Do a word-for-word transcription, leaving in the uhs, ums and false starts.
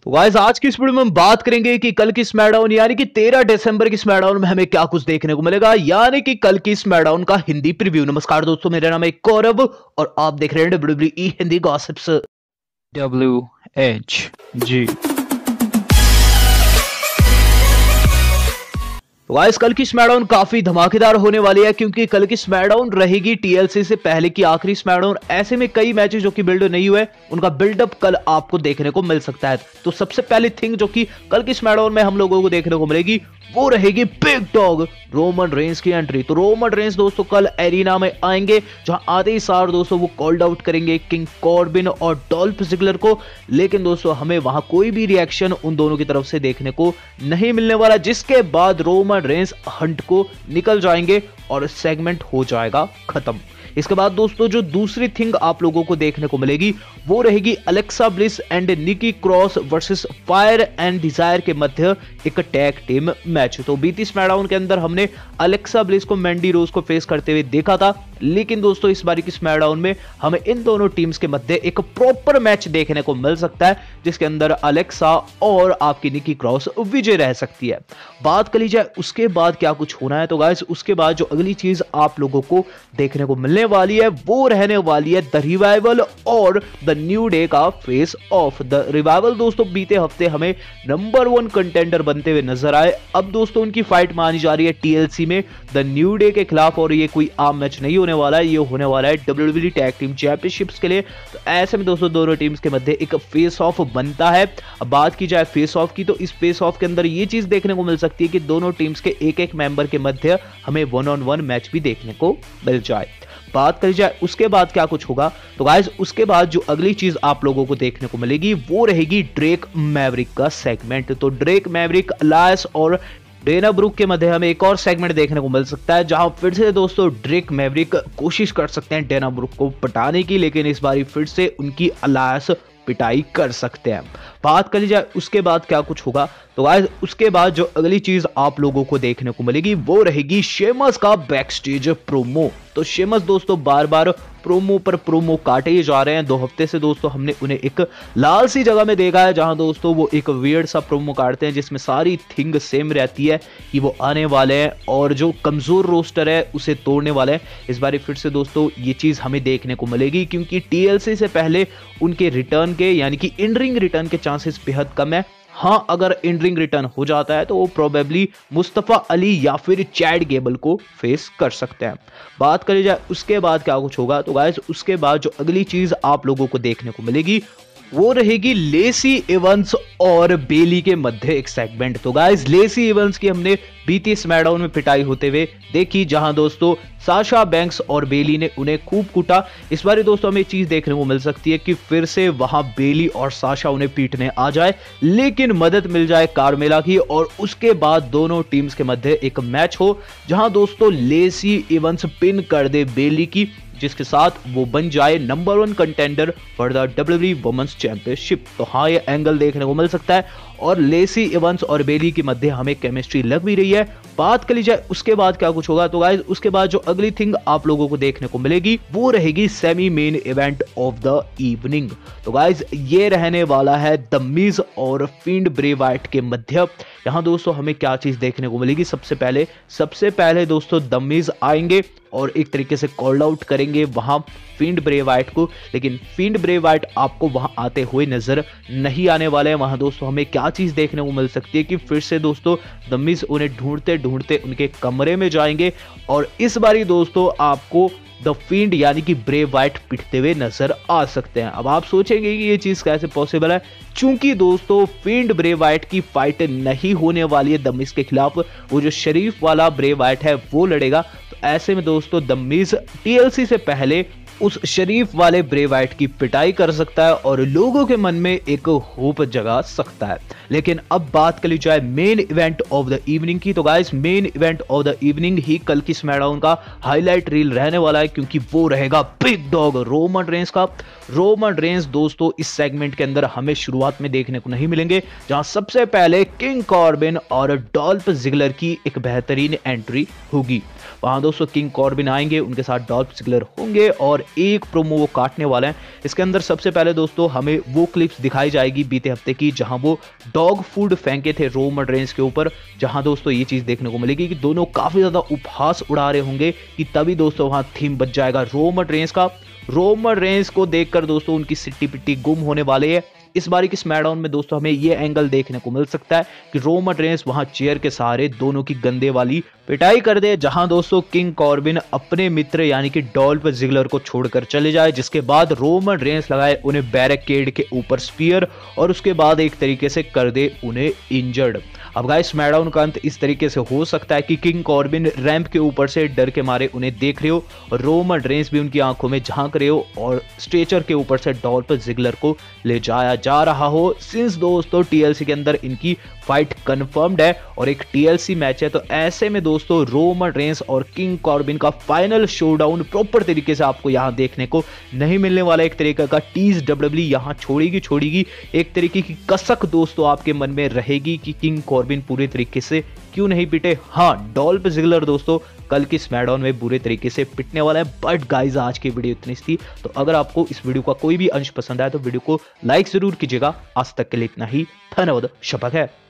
तो गाइस आज की इस वीडियो में हम बात करेंगे कि कल की स्मैकडाउन यानी कि तेरह दिसंबर की स्मैकडाउन में हमें क्या कुछ देखने को मिलेगा, यानी कि कल की स्मैकडाउन का हिंदी प्रीव्यू। नमस्कार दोस्तों, मेरा नाम है गौरव और आप देख रहे हैं W W E Hindi gossips. W H G. तो गाइस कल की स्मैकडाउन काफी धमाकेदार होने वाली है, क्योंकि कल की स्मैकडाउन रहेगी टीएलसी से पहले की आखिरी स्मैकडाउन। ऐसे में कई मैचेस जो कि बिल्ड नहीं हुए, उनका बिल्डअप कल आपको देखने को मिल सकता है। तो सबसे पहली थिंग जो कि कल की स्मैकडाउन में हम लोगों को देखने को मिलेगी वो रहेगी बिग डॉग रोमन रेंस की एंट्री। तो रोमन रेंस दोस्तों कल एरिना में आएंगे, जहां आते ही सार दोस्तों वो कॉल्ड आउट करेंगे किंग कॉर्बिन और डॉल्फ जिगलर को। लेकिन दोस्तों हमें वहां कोई भी रिएक्शन उन दोनों की तरफ से देखने को नहीं मिलने वाला, जिसके बाद रोमन रेंस हंट को निकल जाएंगे और सेगमेंट हो जाएगा खत्म। इसके बाद दोस्तों जो दूसरी थिंग आप लोगों को देखने को मिलेगी वो रहेगी Alexa Bliss and Nikki Cross versus Fire and Desire के मध्य एक टैग टीम मैच। तो बीती स्मैकडाउन के अंदर हमने अलेक्सा ब्लिस को मैंडी रोज को फेस करते हुए देखा था, लेकिन दोस्तों इस बारी की स्मैकडाउन में हमें इन दोनों टीम्स के मध्य एक प्रॉपर मैच देखने को मिल सकता है, जिसके अंदर अलेक्सा और आपकी निकी क्रॉस विजय रह सकती है। बात कर ली जाए उसके बाद क्या कुछ होना है, तो गाइस उसके बाद जो अगली चीज आप लोगों को देखने को मिलने वाली है वो रहने वाली है द रिवाइवल और द न्यू डे का फेस ऑफ। द रिवाइवल दोस्तों बीते हफ्ते हमें नंबर वन कंटेंडर बनते हुए नजर आए। अब दोस्तों उनकी फाइट मानी जा रही है टीएलसी में द न्यू डे के खिलाफ, और ये कोई आम मैच नहीं होने वाला है, ये होने वाला है W W E tag team championships के लिए। तो ऐसे में दोस्तों दोनों टीम्स के मध्य एक फेस ऑफ बनता है। अब बात की जाए फेस ऑफ की, तो इस फेस ऑफ के अंदर ये चीज देखने को मिल सकती है कि दोनों टीम्स के एक एक मेंबर के मध्य हमें वन ऑन वन मैच भी देखने को मिल जाए। बात करी जाए उसके बाद क्या कुछ होगा, तो गाइस उसके बाद जो अगली चीज आप लोगों को देखने को मिलेगी वो रहेगी ड्रेक मैवरिक का सेगमेंट। तो ड्रेक मैवरिक, अलायंस और डेना ब्रुक के मध्य हमें एक और सेगमेंट देखने को मिल सकता है, जहां फिर से दोस्तों ड्रेक मैवरिक कोशिश कर सकते हैं डेना ब्रुक को पटाने की, लेकिन इस बारी फिर से उनकी अलायंस पिटाई कर सकते हैं। बात कर ली जाए उसके बाद क्या कुछ होगा, तो गाइस उसके बाद जो अगली चीज आप लोगों को देखने को मिलेगी वो रहेगी शेमस का बैकस्टेज प्रोमो। तो शेमस दोस्तों बार बार प्रोमो पर प्रोमो काटे ही जा रहे हैं। दो हफ्ते से दोस्तों हमने उन्हें एक लाल सी जगह में देखा है, जहां दोस्तों वो एक वियर्ड सा प्रोमो काटते हैं जिसमें सारी थिंग सेम रहती है कि वो आने वाले हैं और जो कमजोर रोस्टर है उसे तोड़ने वाले हैं। इस बार फिर से दोस्तों ये चीज हमें देखने को मिलेगी, क्योंकि टीएलसी से पहले उनके रिटर्न के यानी कि इन रिंग रिटर्न के चांसेस बेहद कम है। हाँ, अगर इन रिंग रिटर्न हो जाता है तो वो प्रोबेबली मुस्तफा अली या फिर चैड गेबल को फेस कर सकते हैं। बात करी जाए उसके बाद क्या कुछ होगा, तो गाइस उसके बाद जो अगली चीज आप लोगों को देखने को मिलेगी वो रहेगी लेसी इवंस और बेली के मध्य एक सेगमेंट। तो गाइस लेसी इवंस की हमने बीती स्मैकडाउन में पिटाई होते हुए देखी, जहां दोस्तों साशा बैंक्स और बेली ने उन्हें खूब कूटा। इस बार दोस्तों हमें चीज देखने को मिल सकती है कि फिर से वहां बेली और साशा उन्हें पीटने आ जाए, लेकिन मदद मिल जाए कार्मेला की, और उसके बाद दोनों टीम्स के मध्य एक मैच हो जहां दोस्तों लेसी इवंस पिन कर दे बेली की, जिसके साथ वो बन जाए number one contender for the W W E women's championship. तो हाँ, ये एंगल देखने को मिल सकता है और लेसी इवंस और बेली के मध्य हमें केमिस्ट्री लग भी रही है। बात कर ली जाए उसके बाद क्या कुछ होगा, तो गाइस उसके बाद जो अगली थिंग आप लोगों को देखने को मिलेगी वो रहेगी semi main event of the evening. तो गाइस ये रहने वाला है द मिज और फिंड ब्रे वाइट के मध्य। यहाँ दोस्तों हमें क्या चीज देखने को मिलेगी, सबसे पहले सबसे पहले दोस्तों द मिज आएंगे और एक तरीके से कॉल आउट करेंगे वहां फिंड ब्रे वाइट को, लेकिन फिंड ब्रे वाइट आपको वहां आते हुए नजर नहीं आने वाले हैं। वहां दोस्तों हमें क्या चीज देखने को मिल सकती है कि फिर से दोस्तों द मिज उन्हें ढूंढते ढूंढते उनके कमरे में जाएंगे, और इस बारी दोस्तों आपको द फिंड यानी कि ब्रे वाइट पिटते हुए नजर आ सकते हैं। अब आप सोचेंगे कि ये चीज कैसे पॉसिबल है, चूंकि दोस्तों फिंड ब्रे वाइट की फाइट नहीं होने वाली है द मिज के खिलाफ, वो जो शरीफ वाला ब्रे वाइट है वो लड़ेगा। तो ऐसे में दोस्तों द मिज टीएलसी से पहले उस शरीफ वाले ब्रे वाइट की पिटाई कर सकता है और लोगों के मन में एक होप जगा सकता है। लेकिन अब बात कर ली जाए main event of the evening की, तो guys main event of the evening ही कल की स्मैकडाउन का हाईलाइट रील रहने वाला है, क्योंकि वो रहेगा बिग डॉग रोमन रेंस का। रोमन रेंस दोस्तों इस सेगमेंट के अंदर हमें शुरुआत में देखने को नहीं मिलेंगे, जहां सबसे पहले किंग कॉर्बिन और डॉल्फ जिगलर की एक बेहतरीन एंट्री होगी। वहां दोस्तों किंग कॉर्बिन आएंगे, उनके साथ डॉल्फ जिगलर होंगे और एक प्रोमो वो काटने वाला है। इसके अंदर सबसे पहले दोस्तों हमें वो क्लिप्स दिखाई जाएगी बीते हफ्ते की जहां वो डॉग फूड फेंके थे रोमन रेंस के ऊपर, जहां दोस्तों ये चीज देखने को मिलेगी कि दोनों काफी ज्यादा उपहास उड़ा रहे होंगे कि तभी दोस्तों वहां थीम बच जाएगा रोमन रेंस का। रोमन रेंस को देखकर दोस्तों उनकी सिट्टी पिट्टी गुम होने वाले है। इस बारी की स्मैकडाउन में दोस्तों हमें यह एंगल देखने को मिल सकता है कि रोमन रेंस वहां चेयर के सहारे दोनों की गंदे वाली पिटाई कर दे, जहां दोस्तों किंग कॉर्बिन अपने मित्र यानी कि डॉल्फ जिगलर को छोड़कर चले जाए, जिसके बाद रोमन रेंस लगाए उन्हें बैरिकेड के ऊपर स्पीयर और उसके बाद एक तरीके से कर दे उन्हें इंजर्ड। अब गाइस स्मैकडाउन का अंत इस तरीके से हो सकता है कि किंग कॉर्बिन रैंप के ऊपर से डर के मारे उन्हें देख रहे हो और रोमन रेंस भी उनकी आंखों में झांक रहे हो और स्ट्रेचर के ऊपर से डॉल्फ जिगलर को ले जाया जा रहा हो। सिंस दोस्तों टीएलसी के अंदर इनकी फाइट कंफर्म्ड है और एक टीएलसी मैच है, तो ऐसे में दोस्तों रोमन रेंस और किंग कॉर्बिन का फाइनल शोडाउन प्रॉपर तरीके से आपको यहां देखने को नहीं मिलने वाला। एक तरीके का टीज डब्ल्यूडब्ल्यू यहां छोड़ेगी छोड़ेगी एक तरीके की कसक दोस्तों आपके मन में रहेगी कि किंग कॉर्बिन पूरे तरीके से क्यों नहीं पिटे। हाँ, डॉल्फ जिगलर दोस्तों कल की स्मैकडाउन में बुरे तरीके से पिटने वाला है। बट गाइज आज की वीडियो इतनी थी, तो अगर आपको इस वीडियो का कोई भी अंश पसंद आया तो वीडियो को लाइक जरूर कीजिएगा। आज तक के लिए इतना ही, धन्यवाद, शपथ है।